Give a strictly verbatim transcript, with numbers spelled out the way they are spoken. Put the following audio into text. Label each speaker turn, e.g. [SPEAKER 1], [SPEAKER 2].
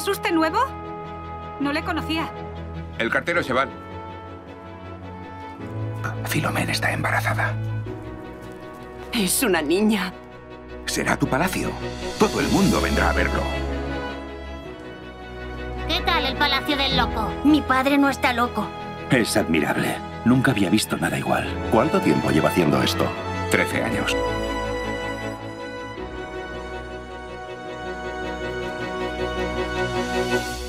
[SPEAKER 1] ¿Es usted nuevo? No le conocía.
[SPEAKER 2] El cartero se va.
[SPEAKER 3] Filomena está embarazada.
[SPEAKER 4] Es una niña.
[SPEAKER 3] Será tu palacio. Todo el mundo vendrá a verlo.
[SPEAKER 5] ¿Qué tal el Palacio del Loco?
[SPEAKER 6] Mi padre no está loco.
[SPEAKER 7] Es admirable. Nunca había visto nada igual. ¿Cuánto tiempo lleva haciendo esto?
[SPEAKER 3] Trece años.
[SPEAKER 5] Thank you.